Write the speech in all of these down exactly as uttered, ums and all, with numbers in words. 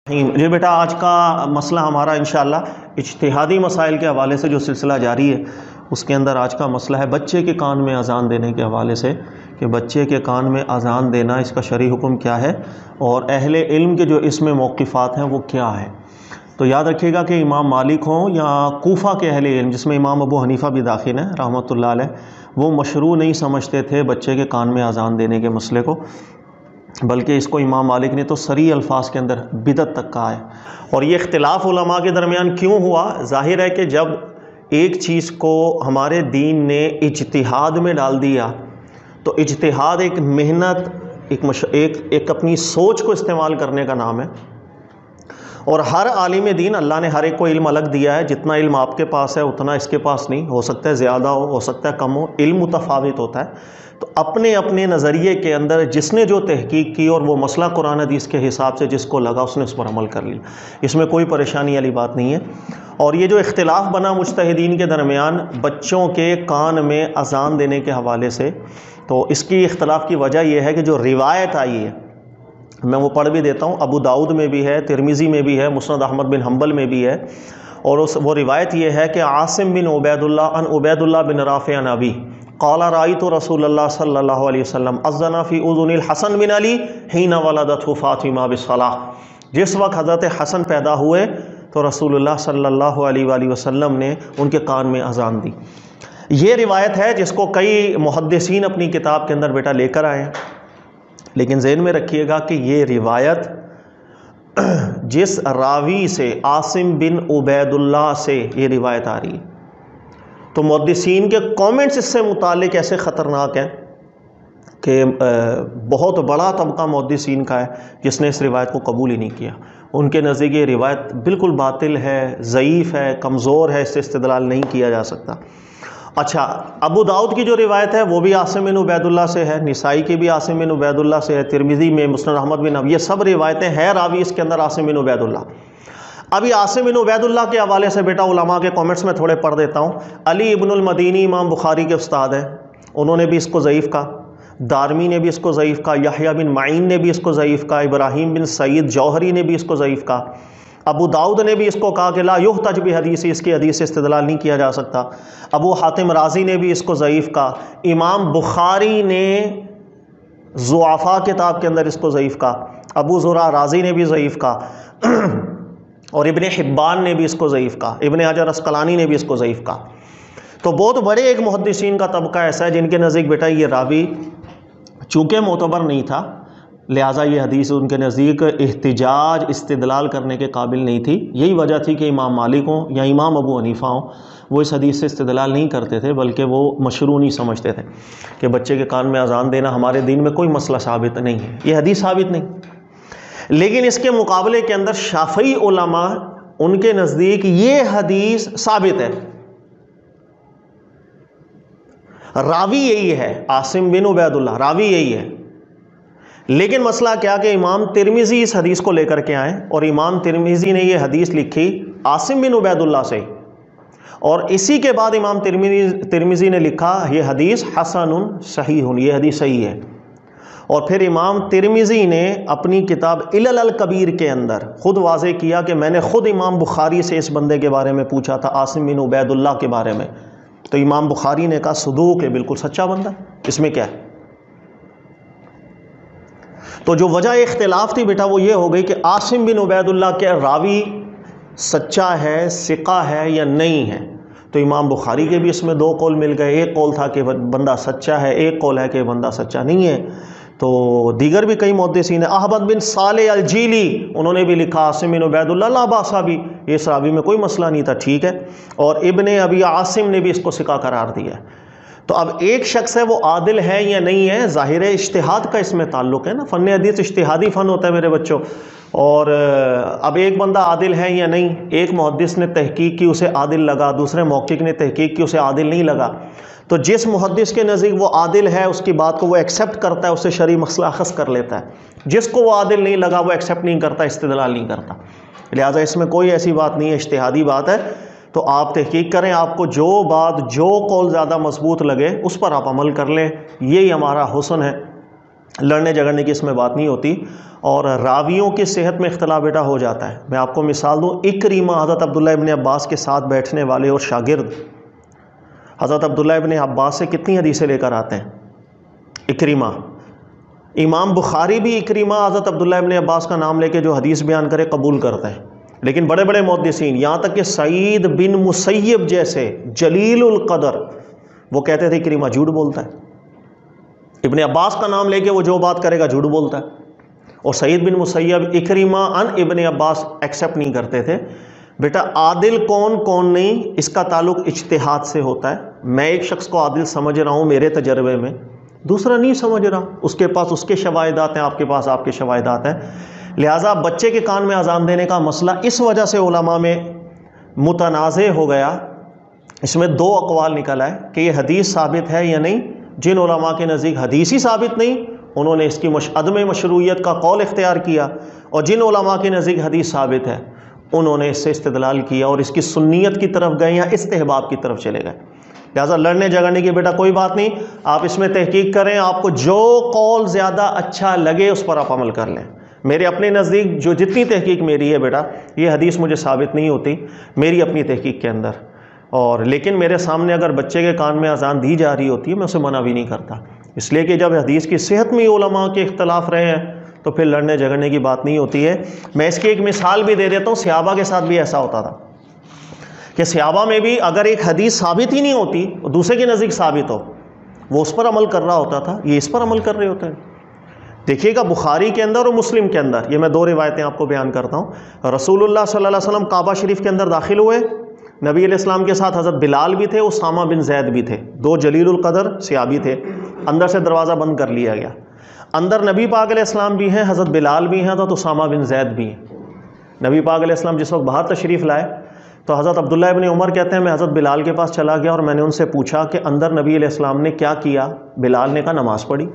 جی بیٹا، آج کا مسئلہ ہمارا انشاءاللہ اجتہادی مسائل کے حوالے سے جو سلسلہ جاری ہے اس کے اندر آج کا مسئلہ ہے بچے کے کان میں اذان دینے کے حوالے سے، کہ بچے کے کان میں اذان دینا اس کا شرعی حکم کیا ہے اور اہل علم کے جو اس میں موقفات ہیں وہ کیا ہیں۔ تو یاد رکھیے گا کہ امام مالک ہوں یا کوفہ کے اہل علم، جس میں امام ابو حنیفہ بھی داخل ہیں رحمۃ اللہ علیہ، وہ مشروع نہیں سمجھتے تھے بچے کے کان میں اذان دینے کے مسئلے کو، بلکہ اس کو امام مالک نے تو صریح الفاظ کے اندر بدعت تک کہا ہے۔ اور یہ اختلاف علماء کے درمیان کیوں ہوا؟ ظاہر ہے کہ جب ایک چیز کو ہمارے دین نے اجتہاد میں ڈال دیا تو اجتہاد ایک محنت، ایک مش... ایک ایک اپنی سوچ کو استعمال کرنے کا نام ہے، اور ہر عالم دین اللہ نے ہر ایک کو علم الگ دیا ہے۔ جتنا علم آپ کے پاس ہے اتنا اس کے پاس نہیں، ہو سکتا ہے زیادہ ہو ہو سکتا ہے کم ہو، علم متفاوت ہوتا ہے۔ تو اپنے اپنے نظریے کے اندر جس نے جو تحقیق کی اور وہ مسئلہ قرآن حدیث کے حساب سے جس کو لگا اس نے اس پر عمل کر لیا، اس میں کوئی پریشانی والی بات نہیں ہے۔ اور یہ جو اختلاف بنا مجتہدین کے درمیان بچوں کے کان میں اذان دینے کے حوالے سے، تو اس کی اختلاف کی وجہ یہ ہے کہ جو روایت آئی ہے، میں وہ پڑھ بھی دیتا ہوں، ابو داؤد میں بھی ہے، ترمذی میں بھی ہے، مسند احمد بن حنبل میں بھی ہے، اور اس وہ روایت یہ ہے کہ عاصم بن عبید اللہ عن عبید اللہ بن رافع عن ابی قال رأیت رسول اللہ صلی اللہ علیہ وسلم اذن فی اذن الحسن بن علی حین ولدته فاطمہ بالصلاۃ۔ جس وقت حضرت حسن پیدا ہوئے تو رسول اللہ صلی اللہ علیہ وآلہ وسلم نے ان کے کان میں اذان دی۔ یہ روایت ہے جس کو کئی محدثین اپنی کتاب کے اندر بیٹا لے کر آئے ہیں، لیکن ذہن میں رکھیے گا کہ یہ روایت جس راوی سے، عاصم بن عبید اللہ سے یہ روایت آ رہی ہے، تو محدثین کے کامنٹس اس سے متعلق ایسے خطرناک ہیں کہ بہت بڑا طبقہ محدثین کا ہے جس نے اس روایت کو قبول ہی نہیں کیا۔ ان کے نزدیک یہ روایت بالکل باطل ہے، ضعیف ہے، کمزور ہے، اس سے استدلال نہیں کیا جا سکتا۔ اچھا، ابو داؤد کی جو روایت ہے وہ بھی عاصم بن عبید اللہ سے ہے، نسائی کی بھی عاصم بن عبید اللہ سے ہے، ترمذی میں مسند احمد بن ابی، یہ سب روایتیں ہیں، راوی اس کے اندر عاصم بن عبید اللہ۔ ابھی عاصم بن عبید اللہ کے حوالے سے بیٹا علماء کے کامنٹس میں تھوڑے پڑھ دیتا ہوں۔ علی ابن المدینی امام بخاری کے استاد ہیں، انہوں نے بھی اس کو ضعیف کہا، دارمی نے بھی اس کو ضعیف کہا، یحییٰ بن معین نے بھی اس کو ضعیف کہا، ابراہیم بن سعید جوہری نے بھی اس کو ضعیف کہا، ابو داؤد نے بھی اس کو کہا کہ لا یحتج بحدیث، اس کی حدیث سے استدلال نہیں کیا جا سکتا، ابو حاتم رازی نے بھی اس کو ضعیف کہا، امام بخاری نے ضعفاء کتاب کے اندر اس کو ضعیف کہا، ابو زرع رازی نے بھی ضعیف کہا، اور ابن حبان نے بھی اس کو ضعیف کہا، ابن حجر عسقلانی نے بھی اس کو ضعیف کہا۔ تو بہت بڑے ایک محدثین کا طبقہ ایسا ہے جن کے نزدیک بیٹا یہ راوی چونکہ معتبر نہیں تھا، لہٰذا یہ حدیث ان کے نزدیک احتجاج استدلال کرنے کے قابل نہیں تھی۔ یہی وجہ تھی کہ امام مالک ہوں یا امام ابو حنیفہ ہوں، وہ اس حدیث سے استدلال نہیں کرتے تھے، بلکہ وہ مشروع نہیں سمجھتے تھے کہ بچے کے کان میں اذان دینا ہمارے دین میں کوئی مسئلہ ثابت نہیں ہے، یہ حدیث ثابت نہیں۔ لیکن اس کے مقابلے کے اندر شافعی علماء، ان کے نزدیک یہ حدیث ثابت ہے، راوی یہی ہے، عاصم بن عبید اللہ راوی یہی ہے، لیکن مسئلہ کیا کہ امام ترمذی اس حدیث کو لے کر کے آئے، اور امام ترمذی نے یہ حدیث لکھی عاصم بن عبید اللہ سے، اور اسی کے بعد امام ترمذی نے لکھا یہ حدیث حسن صحیح، یہ حدیث صحیح ہے۔ اور پھر امام ترمذی نے اپنی کتاب علل الکبیر کے اندر خود واضح کیا کہ میں نے خود امام بخاری سے اس بندے کے بارے میں پوچھا تھا، عاصم بن عبید اللہ کے بارے میں، تو امام بخاری نے کہا صدوق ہے، بالکل سچا بندہ، اس میں کیا ہے۔ تو جو وجہ اختلاف تھی بیٹا وہ یہ ہو گئی کہ عاصم بن عبید اللہ کے راوی سچا ہے، ثقہ ہے یا نہیں ہے۔ تو امام بخاری کے بھی اس میں دو قول مل گئے، ایک قول تھا کہ بندہ سچا ہے، ایک قول ہے کہ بندہ سچا نہیں ہے۔ تو دیگر بھی کئی محدثین ہیں، احمد بن صالح الجیلی، انہوں نے بھی لکھا عاصم بن عبید اللہ لا باس بھی، اس راوی میں کوئی مسئلہ نہیں تھا، ٹھیک ہے۔ اور ابن ابی عاصم نے بھی اس کو ثقہ قرار دیا ہے۔ تو اب ایک شخص ہے وہ عادل ہے یا نہیں ہے، ظاہر ہے اجتہاد کا اس میں تعلق ہے نا، فن حدیث اجتہادی فن ہوتا ہے میرے بچوں، اور اب ایک بندہ عادل ہے یا نہیں، ایک محدث نے تحقیق کی اسے عادل لگا، دوسرے محقق نے تحقیق کی اسے عادل نہیں لگا، تو جس محدث کے نزدیک وہ عادل ہے اس کی بات کو وہ ایکسیپٹ کرتا ہے، اسے شرعی مسئلہ اخذ کر لیتا ہے، جس کو وہ عادل نہیں لگا وہ ایکسیپٹ نہیں کرتا، استدلال نہیں کرتا۔ لہٰذا اس میں کوئی ایسی بات نہیں ہے، اجتہادی بات ہے، تو آپ تحقیق کریں، آپ کو جو بات جو قول زیادہ مضبوط لگے اس پر آپ عمل کر لیں، یہی ہمارا حسن ہے۔ لڑنے جھگڑنے کی اس میں بات نہیں ہوتی. اور راویوں کی صحت میں اختلاف بیٹا ہو جاتا ہے. میں آپ کو مثال دوں, اکریمہ حضرت عبداللہ ابن عباس کے ساتھ بیٹھنے والے اور شاگرد حضرت عبداللہ ابن عباس سے کتنی حدیثیں لے کر آتے ہیں. اکریمہ, امام بخاری بھی اکریمہ حضرت عبداللہ ابن عباس کا نام لے کے جو حدیث بیان کرے قبول کرتے ہیں. لیکن بڑے بڑے محدثین یہاں تک کہ سعید بن مسیب جیسے جلیل القدر وہ کہتے تھے اکریمہ جھوٹ بولتا ہے. ابن عباس کا نام لے کے وہ جو بات کرے گا جھوٹ بولتا ہے. اور سعید بن مسیب اکریمہ ان ابن عباس ایکسیپٹ نہیں کرتے تھے. بیٹا عادل کون کون نہیں, اس کا تعلق اجتہاد سے ہوتا ہے. میں ایک شخص کو عادل سمجھ رہا ہوں میرے تجربے میں, دوسرا نہیں سمجھ رہا, اس کے پاس اس کے شواہدات ہیں, آپ کے پاس آپ کے شواہدات ہیں. لہٰذا بچے کے کان میں اذان دینے کا مسئلہ اس وجہ سے علماء میں متنازع ہو گیا. اس میں دو اقوال نکل آئے کہ یہ حدیث ثابت ہے یا نہیں. جن علماء کے نزدیک حدیث ہی ثابت نہیں انہوں نے اس کی مش عدم مشروعیت کا قول اختیار کیا, اور جن علماء کے نزدیک حدیث ثابت ہے انہوں نے اس سے استدلال کیا اور اس کی سنیت کی طرف گئے یا استحباب کی طرف چلے گئے. لہٰذا لڑنے جھگڑنے کی بیٹا کوئی بات نہیں, آپ اس میں تحقیق کریں, آپ کو جو قول زیادہ اچھا لگے اس پر آپ عمل کر لیں. میرے اپنے نزدیک جو جتنی تحقیق میری ہے بیٹا, یہ حدیث مجھے ثابت نہیں ہوتی میری اپنی تحقیق کے اندر, اور لیکن میرے سامنے اگر بچے کے کان میں اذان دی جا رہی ہوتی ہے میں اسے منع بھی نہیں کرتا, اس لیے کہ جب حدیث کی صحت میں علماء کے اختلاف رہے ہیں تو پھر لڑنے جھگڑنے کی بات نہیں ہوتی ہے. میں اس کی ایک مثال بھی دے دیتا ہوں. صحابہ کے ساتھ بھی ایسا ہوتا تھا کہ صحابہ میں بھی اگر ایک حدیث ثابت ہی نہیں ہوتی اور دوسرے کے نزدیک ثابت ہو, وہ اس پر عمل کر رہا ہوتا تھا, یہ اس پر عمل کر رہے ہوتے ہیں. دیکھیے گا بخاری کے اندر اور مسلم کے اندر, یہ میں دو روایتیں آپ کو بیان کرتا ہوں. رسول اللہ صلی اللہ علیہ وسلم کعبہ شریف کے اندر داخل ہوئے, نبی علیہ السلام کے ساتھ حضرت بلال بھی تھے, اسامہ بن زید بھی تھے, دو جلیل القدر صحابی تھے. اندر سے دروازہ بند کر لیا گیا. اندر نبی پاک علیہ السلام بھی ہیں, حضرت بلال بھی ہیں, تو اسامہ بن زید بھی ہیں. نبی پاک علیہ السلام جس وقت باہر تشریف لائے تو حضرت عبداللہ ابن عمر کہتے ہیں میں حضرت بلال کے پاس چلا گیا اور میں نے ان سے پوچھا کہ اندر نبی علیہ السلام نے کیا کیا. بلال نے کہا نماز پڑھی.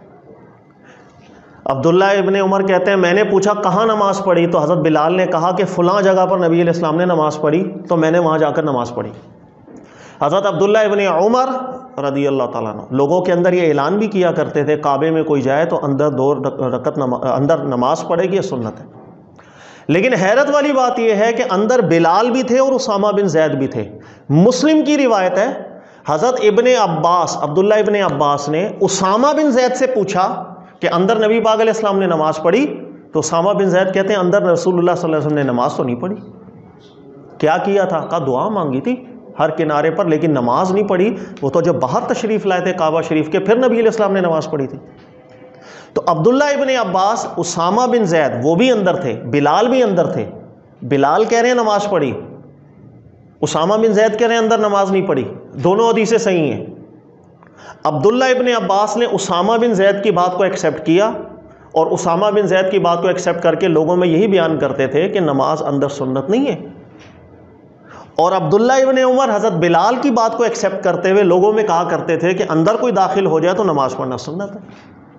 عبداللہ ابن عمر کہتے ہیں میں نے پوچھا کہاں نماز پڑھی, تو حضرت بلال نے کہا کہ فلاں جگہ پر نبی علیہ السلام نے نماز پڑھی, تو میں نے وہاں جا کر نماز پڑھی. حضرت عبداللہ ابن عمر رضی اللہ تعالیٰ عنہ لوگوں کے اندر یہ اعلان بھی کیا کرتے تھے کعبے میں کوئی جائے تو اندر دو رکعت اندر نماز پڑھے گی, یہ سنت ہے. لیکن حیرت والی بات یہ ہے کہ اندر بلال بھی تھے اور اسامہ بن زید بھی تھے. مسلم کی روایت ہے حضرت ابن عباس عبداللہ ابن عباس نے اسامہ بن زید سے پوچھا کہ اندر نبی پاک علیہ السلام نے نماز پڑھی, تو اسامہ بن زید کہتے ہیں اندر رسول اللہ صلی اللہ علیہ وسلم نے نماز تو نہیں پڑھی. کیا کیا تھا؟ کہا دعا مانگی تھی ہر کنارے پر, لیکن نماز نہیں پڑھی. وہ تو جب باہر تشریف لائے تھے کعبہ شریف کے, پھر نبی علیہ السلام نے نماز پڑھی تھی. تو عبداللہ ابن عباس, اسامہ بن زید وہ بھی اندر تھے, بلال بھی اندر تھے. بلال کہہ رہے ہیں نماز پڑھی, اسامہ بن زید کہہ رہے ہیں اندر نماز نہیں پڑھی. دونوں حدیثیں صحیح ہیں. عبداللہ ابن عباس نے اسامہ بن زید کی بات کو ایکسیپٹ کیا, اور اسامہ بن زید کی بات کو ایکسیپٹ کر کے لوگوں میں یہی بیان کرتے تھے کہ نماز اندر سنت نہیں ہے. اور عبداللہ ابن عمر حضرت بلال کی بات کو ایکسیپٹ کرتے ہوئے لوگوں میں کہا کرتے تھے کہ اندر کوئی داخل ہو جائے تو نماز پڑھنا سنت ہے.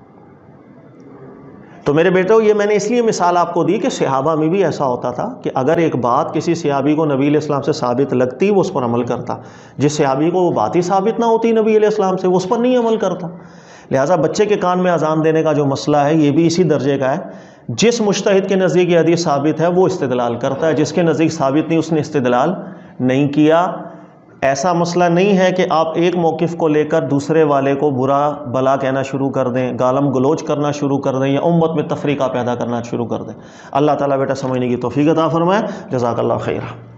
تو میرے بیٹو یہ میں نے اس لیے مثال آپ کو دی کہ صحابہ میں بھی ایسا ہوتا تھا کہ اگر ایک بات کسی صحابی کو نبی علیہ السلام سے ثابت لگتی وہ اس پر عمل کرتا, جس صحابی کو وہ بات ہی ثابت نہ ہوتی نبی علیہ السلام سے وہ اس پر نہیں عمل کرتا. لہٰذا بچے کے کان میں اذان دینے کا جو مسئلہ ہے یہ بھی اسی درجے کا ہے. جس مجتہد کے نزدیک یہ حدیث ثابت ہے وہ استدلال کرتا ہے, جس کے نزدیک ثابت نہیں اس نے استدلال نہیں کیا. ایسا مسئلہ نہیں ہے کہ آپ ایک موقف کو لے کر دوسرے والے کو برا بلا کہنا شروع کر دیں, گالم گلوچ کرنا شروع کر دیں, یا امت میں تفریقہ پیدا کرنا شروع کر دیں. اللہ تعالیٰ بیٹا سمجھنے کی توفیق عطا فرمائے. جزاک اللہ خیرہ.